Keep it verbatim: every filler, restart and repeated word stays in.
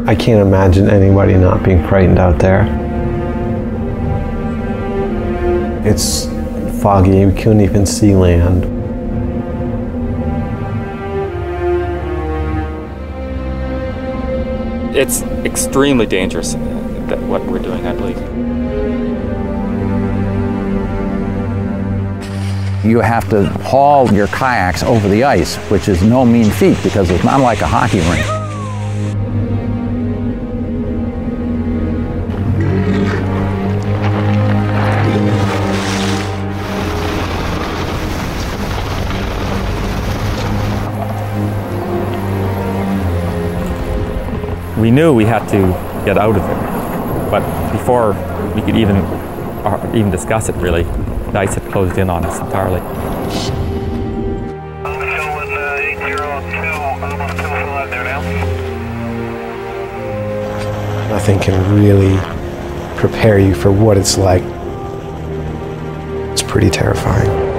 I can't imagine anybody not being frightened out there. It's foggy, we couldn't even see land. It's extremely dangerous, that what we're doing, I believe. You have to haul your kayaks over the ice, which is no mean feat because it's not like a hockey rink. We knew we had to get out of it, but before we could even, or even discuss it really, the ice had closed in on us entirely. I'm showing uh, eight zero two, almost two five there now. Nothing can really prepare you for what it's like. It's pretty terrifying.